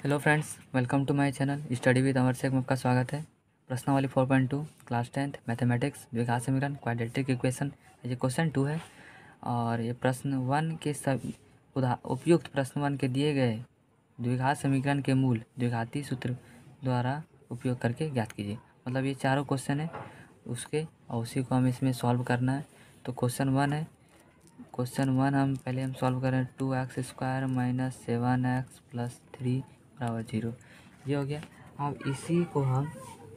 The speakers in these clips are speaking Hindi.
Hello friends, welcome to my channel study with Amar Shaikh में आपका स्वागत है। प्रश्नावली 4.2 क्लास 10th मैथमेटिक्स द्विघात समीकरण क्वाड्रेटिक इक्वेशन। ये क्वेश्चन 2 है और ये प्रश्न 1 के सब उपयुक्त प्रश्न 1 के दिए गए द्विघात समीकरण के मूल द्विघाती सूत्र द्वारा उपयोग करके ज्ञात कीजिए। मतलब ये चारों क्वेश्चन है उसके और उसी को हम इसमें सॉल्व करना है। तो क्वेश्चन 1 है। क्वेश्चन 1 हम सॉल्व करें 2x² - 7x + 3 = 0। ये हो गया। अब इसी को हम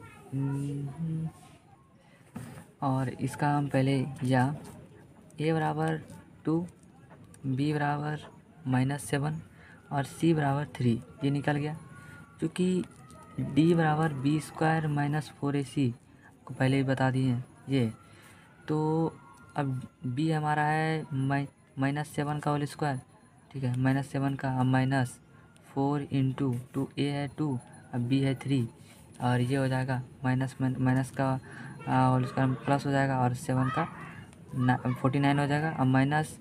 और इसका हम पहले या a बराबर 2, b बराबर -7 और c बराबर 3 ये निकल गया। क्योंकि d बराबर b² - 4ac को पहले ही बता दिए हैं ये। तो अब b हमारा है -7 का होल स्क्वायर, ठीक है, -7 का। अब -4 × 2 a है 2, अब b है 3 और ये हो जाएगा माइनस का होल स्क्वायर प्लस हो जाएगा और 7 का 49 हो जाएगा। अब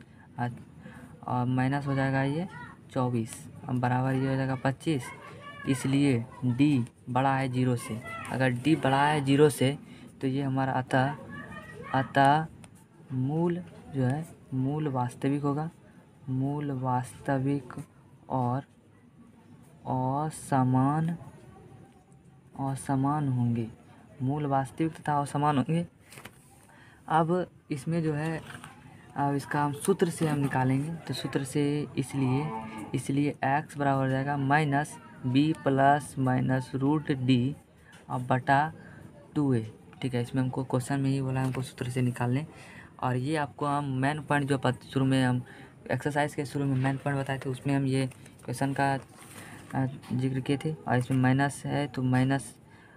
माइनस हो जाएगा ये 24, अब बराबर ये हो जाएगा 25। इसलिए d बड़ा है 0 से। अगर d बड़ा है 0 से तो ये हमारा अतः मूल जो है मूल वास्तविक होगा। मूल वास्तविक और असमान होंगे। मूल वास्तविक तथा असमान होंगे। अब इसमें जो है अब इसका हम सूत्र से हम निकालेंगे। तो सूत्र से इसलिए x बराबर हो जाएगा -b + -√d और बटा 2a। ठीक है, इसमें हमको क्वेश्चन में ही बोला हमको सूत्र से निकालने। और ये आपको हम मेन पॉइंट जो शुरू में हम एक्सरसाइज के शुरू में मेन पॉइंट बताए थे उसमें हम ये क्वेश्चन का जिक्र किए थे। और इसमें माइनस है तो माइनस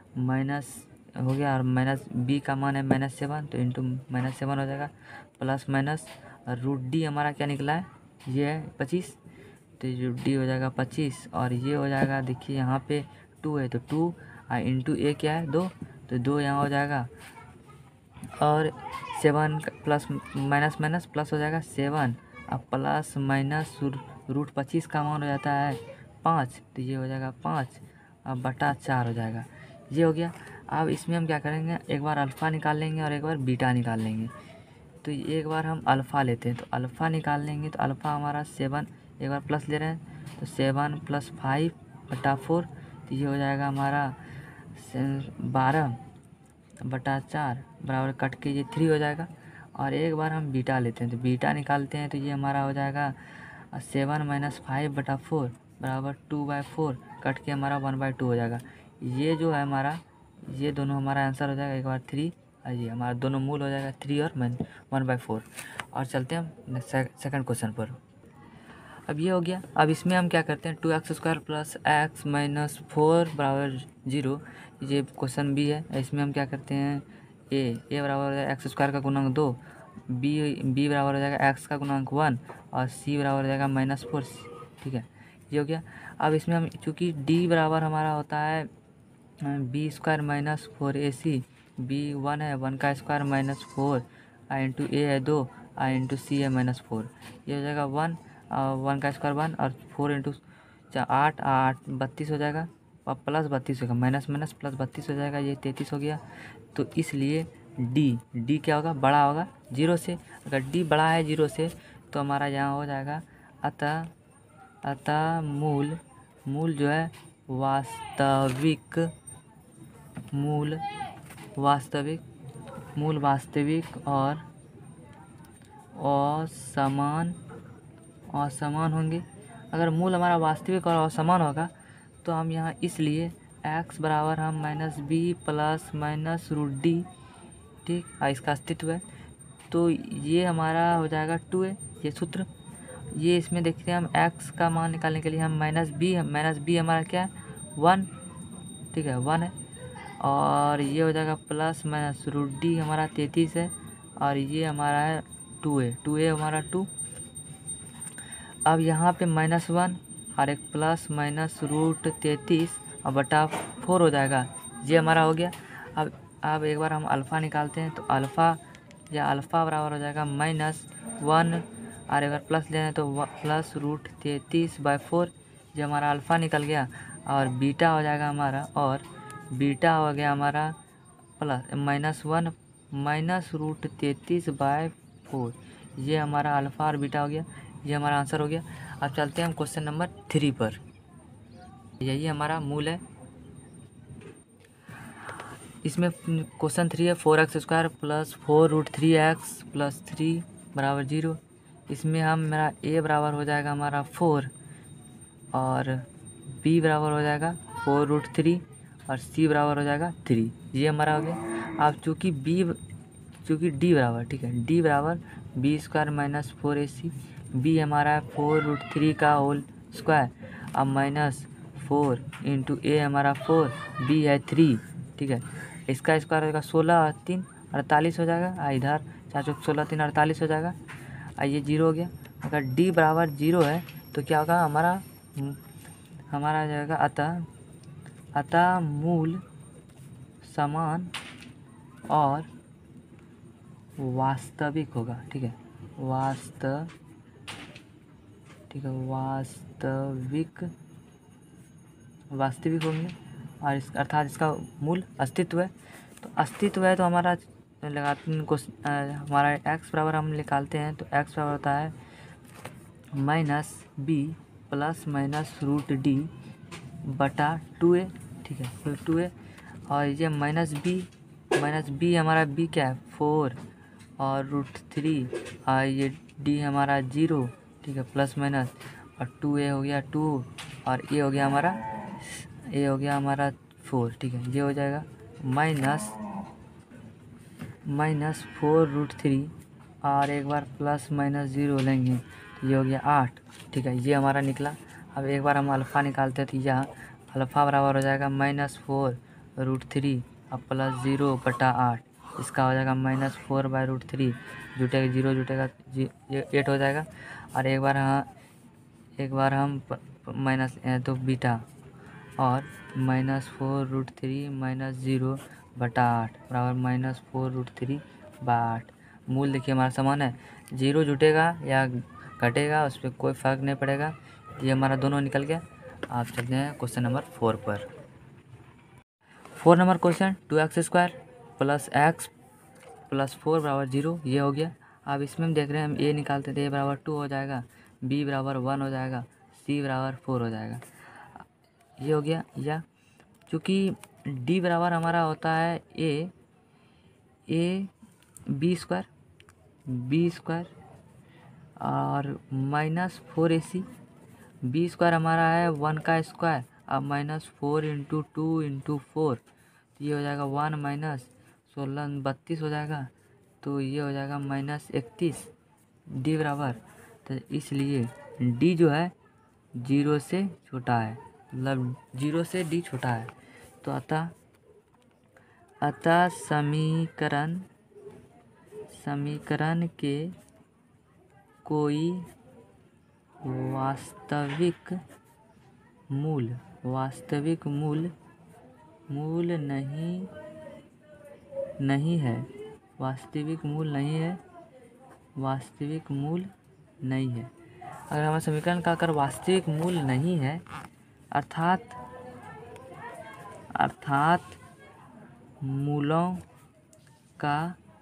हो गया और b का मान है -7 तो इंटू -7 हो जाएगा प्लस माइनस √d हमारा क्या निकला है ये है 25। तो जो d हो जाएगा 25 और ये हो जाएगा, देखिए यहाँ पे 2 है तो 2 इंटू a क्या है 2, तो 2 यहाँ हो जाएगा और 7 प्लस माइनस प्लस हो जाएगा 7 अब प्लस माइनस √25 का मान हो जाता है 5, तो ये हो जाएगा 5 अब बटा 4 हो जाएगा। ये हो गया। अब इसमें हम क्या करेंगे, एक बार अल्फ़ा निकाल लेंगे और एक बार बीटा निकाल लेंगे। तो एक बार हम अल्फ़ा लेते हैं तो अल्फ़ा निकाल लेंगे। तो अल्फ़ा हमारा 7, एक बार प्लस ले रहे हैं तो 7 + 5 बटा 4, तो ये हो जाएगा हमारा 12 बटा 4 बराबर कट के ये 3 हो जाएगा। और एक बार हम बीटा लेते हैं तो बीटा निकालते हैं तो ये हमारा हो जाएगा 7 - 5 बटा 4 बराबर 2/4 कट के हमारा 1/2 हो जाएगा। ये जो है हमारा ये दोनों हमारा आंसर हो जाएगा। एक बार 3 और ये हमारा दोनों मूल हो जाएगा 3 और 1/4। और चलते हैं हम सेकंड क्वेश्चन पर। अब ये हो गया। अब इसमें हम क्या करते हैं 2x² + x - 4 बराबर 0, ये क्वेश्चन बी है। इसमें हम क्या करते हैं a बराबर हो जाएगा x² का गुणांक 2, b बराबर हो जाएगा x का गुणांक 1 और c बराबर हो जाएगा -4। ठीक है, ये हो गया। अब इसमें हम चूँकि d बराबर हमारा होता है b² - 4ac, b 1 है 1 का स्क्वायर -4 इंटू a है 2 इंटू c है -4, ये हो जाएगा 1 का स्क्वायर 1 और 4 इंटू 8 32 हो जाएगा और प्लस 32 होगा माइनस प्लस 32 हो जाएगा, ये 33 हो गया। तो इसलिए d क्या होगा, बड़ा होगा 0 से। अगर d बड़ा है 0 से तो हमारा यहाँ हो जाएगा अतः मूल जो है वास्तविक और असमान होंगे। अगर मूल हमारा वास्तविक और असमान होगा तो हम यहाँ इसलिए x बराबर हम -b + -√d, ठीक, इसका अस्तित्व है तो ये हमारा हो जाएगा 2a ये सूत्र। ये इसमें देखते हैं हम x का मान निकालने के लिए हम -b हमारा क्या है 1, ठीक है 1 है और ये हो जाएगा प्लस -√d हमारा 33 है और ये हमारा है 2a हमारा 2। अब यहाँ पे -1 और एक प्लस -√33 और बटा 4 हो जाएगा, ये हमारा हो गया। अब एक बार हम अल्फ़ा निकालते हैं तो अल्फ़ा बराबर हो जाएगा -1 और एक बार प्लस ले हैं तो +√33/4, ये हमारा अल्फ़ा निकल गया। और बीटा हो जाएगा हमारा, और बीटा हो गया हमारा प्लस -1 -√33/4। ये हमारा अल्फ़ा और बीटा हो गया, ये हमारा आंसर हो गया। अब चलते हैं हम क्वेश्चन नंबर 3 पर। यही हमारा मूल है। इसमें क्वेश्चन 3 है 4x² + 4√3x + 3 = 0। इसमें हम मेरा a बराबर हो जाएगा हमारा 4 और b बराबर हो जाएगा 4√3 और c बराबर हो जाएगा 3। ये हमारा हो गया। अब चूँकि d बराबर, ठीक है, d बराबर b² - 4ac। b हमारा है 4√3 का होल स्क्वायर। अब -4 × a हमारा 4, b है 3, ठीक है। इसका स्क्वायर हो जाएगा 16 और 3 48 हो जाएगा। इधर 4 × 16 3 48 हो जाएगा। ये 0 हो गया। अगर d बराबर 0 है तो क्या होगा हमारा आ जाएगा अतः मूल समान और वास्तविक होगा, ठीक है। वास्तविक होंगे, और अर्थात इसका मूल अस्तित्व है। तो अस्तित्व है तो हमारा लगाते हैं हमारा x बराबर हम निकालते हैं। तो x बराबर होता है -b ± √d/2a, ठीक है। फिर 2a और ये -b हमारा b क्या है 4 और √3 और ये d हमारा 0, ठीक है, प्लस माइनस, और 2a हो गया 2 और a हो गया हमारा 4, ठीक है। ये हो जाएगा -4√3 और एक बार +-0 लेंगे तो ये हो गया 8, ठीक है। ये हमारा निकला। अब एक बार हम अल्फ़ा निकालते हैं तो यह अल्फ़ा बराबर हो जाएगा -4√3 और +0/8। इसका हो जाएगा -4/√3, जुटेगा 0 जुटेगा 8 हो जाएगा। और एक बार हम माइनस तो बीटा, और -4√3 - 0/8 बराबर -4√3/8। मूल देखिए हमारा समान है, 0 जुटेगा या घटेगा उस पर कोई फ़र्क नहीं पड़ेगा। ये हमारा दोनों निकल गया। आप चलते हैं क्वेश्चन नंबर 4 पर। 4 नंबर क्वेश्चन 2x² + x + 4 = 0। ये हो गया। अब इसमें हम देख रहे हैं, हम a निकालते थे, a बराबर 2 हो जाएगा, b बराबर 1 हो जाएगा, c बराबर 4 हो जाएगा। ये हो गया। या चूँकि d बराबर हमारा होता है b² और -4ac। b² हमारा है 1 का स्क्वायर। अब -4 × 2 × 4 तो ये हो जाएगा 1 - 16 32 हो जाएगा। तो ये हो जाएगा -31 d बराबर। तो इसलिए d जो है 0 से छोटा है, मतलब 0 से d छोटा है। तो अतः समीकरण के कोई वास्तविक मूल नहीं है। वास्तविक मूल नहीं है। अगर हमारे समीकरण का अगर वास्तविक मूल नहीं है, अर्थात मूलों का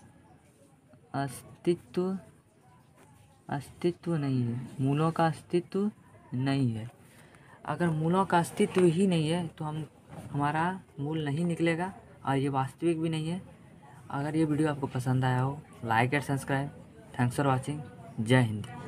अस्तित्व नहीं है। मूलों का अस्तित्व नहीं है। अगर मूलों का अस्तित्व ही नहीं है तो हमारा मूल नहीं निकलेगा, और ये वास्तविक भी नहीं है। अगर ये वीडियो आपको पसंद आया हो, like and subscribe. Thanks for watching. जय हिंद।